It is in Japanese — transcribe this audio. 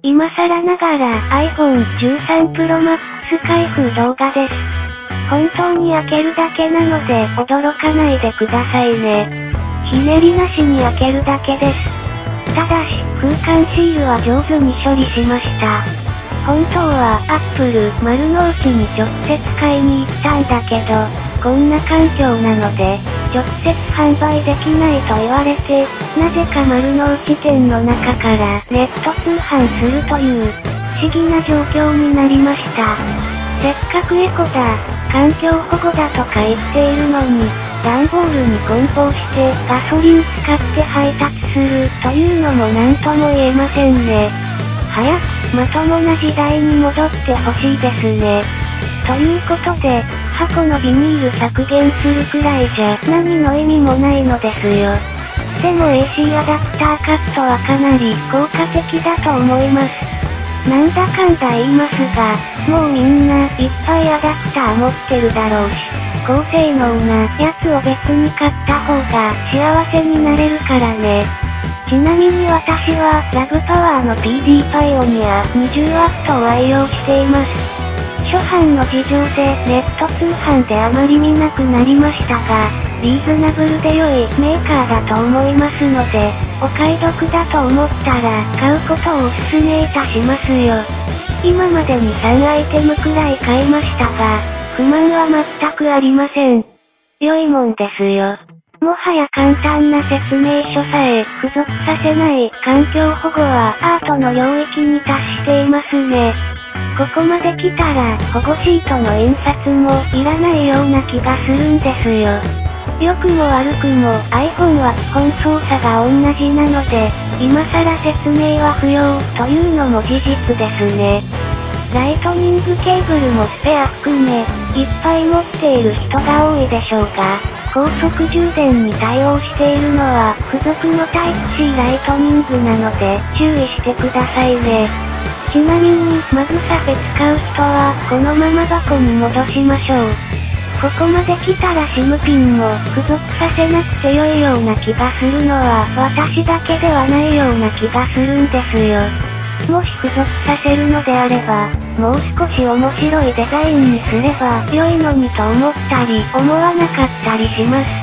今更ながら iPhone 13 Pro Max 開封動画です。本当に開けるだけなので驚かないでくださいね。ひねりなしに開けるだけです。ただし、空間シールは上手に処理しました。本当は Apple 丸の内に直接買いに行ったんだけど、こんな環境なので、直接販売できないと言われて、なぜか丸の内店の中からネット通販するという、不思議な状況になりました。せっかくエコだ、環境保護だとか言っているのに、段ボールに梱包してガソリン使って配達するというのもなんとも言えませんね。早くまともな時代に戻ってほしいですね。ということで、箱のビニール削減するくらいじゃ何の意味もないのですよ。でも AC アダプターカットはかなり効果的だと思います。なんだかんだ言いますが、もうみんないっぱいアダプター持ってるだろうし、高性能なやつを別に買った方が幸せになれるからね。ちなみに私はラブパワーの PD パイオニア 20W を愛用しています。初版の事情でネット通販であまり見なくなりましたが、リーズナブルで良いメーカーだと思いますので、お買い得だと思ったら買うことをお勧めいたしますよ。今までに3アイテムくらい買いましたが、不満は全くありません。良いもんですよ。もはや簡単な説明書さえ付属させない環境保護はアートの領域に達していますね。ここまで来たら保護シートの印刷もいらないような気がするんですよ。良くも悪くも iPhone は基本操作が同じなので、今更説明は不要というのも事実ですね。ライトニングケーブルもスペア含め、いっぱい持っている人が多いでしょうが、高速充電に対応しているのは付属の Type-C ライトニングなので注意してくださいね。ちなみにマグサフェ使う人はこのまま箱に戻しましょう。ここまで来たら SIM ピンも付属させなくて良いような気がするのは私だけではないような気がするんですよ。もし付属させるのであれば、もう少し面白いデザインにすれば良いのにと思ったり思わなかったりします。